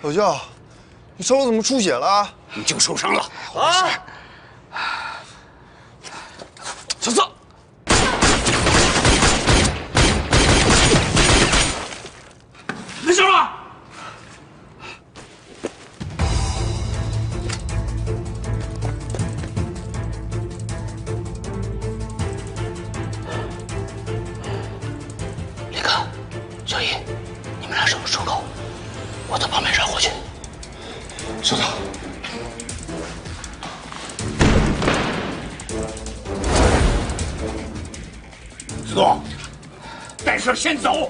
老舅，你手怎么出血了？ 你就受伤了啊！ 小四，没事吧？ 李哥，小易，你们俩守住出口，我到旁边绕过去。 收到。子东，带事先走。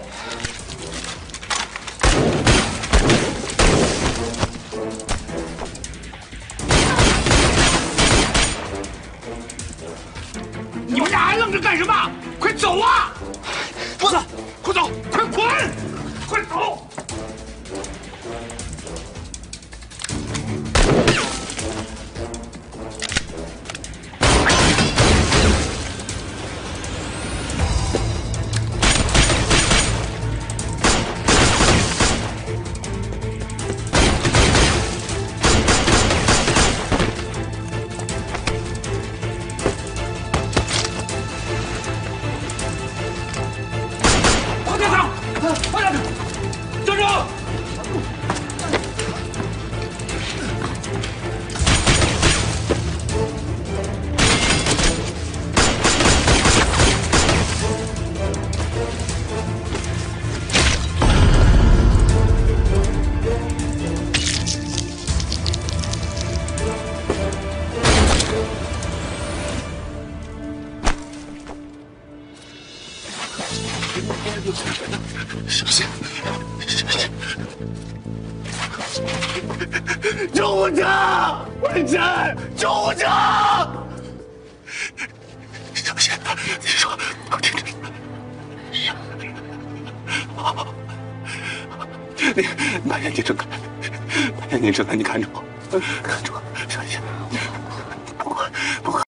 你们俩还愣着干什么？快走啊！不是，快走，快滚，快走！ 小心，小心！ 救护车！文晨，救护车！ 小心，你说，我听着。你把眼睛睁开，把眼睛睁开，你看着我，看着我，小心。